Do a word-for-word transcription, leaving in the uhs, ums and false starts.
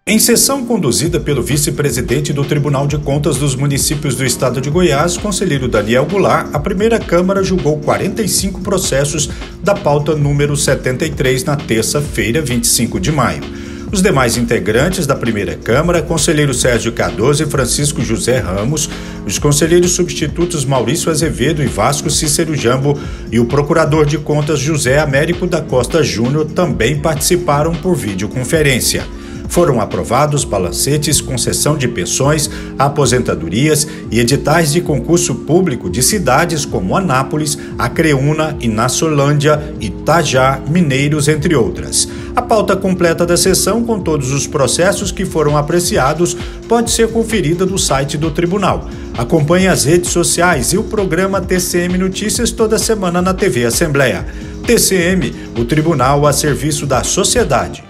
Em sessão conduzida pelo vice-presidente do Tribunal de Contas dos Municípios do Estado de Goiás, conselheiro Daniel Goulart, a primeira Câmara julgou quarenta e cinco processos da pauta número setenta e três na terça-feira, vinte e cinco de maio. Os demais integrantes da primeira Câmara, conselheiro Sérgio Cardoso e Francisco José Ramos, os conselheiros substitutos Maurício Azevedo e Vasco Cícero Jambo e o procurador de contas José Américo da Costa Júnior também participaram por videoconferência. Foram aprovados balancetes, concessão de pensões, aposentadorias e editais de concurso público de cidades como Anápolis, Acreúna, Inaçolândia, Itajá, Mineiros, entre outras. A pauta completa da sessão, com todos os processos que foram apreciados, pode ser conferida no site do Tribunal. Acompanhe as redes sociais e o programa T C M Notícias toda semana na T V Assembleia. T C M, o Tribunal a serviço da sociedade.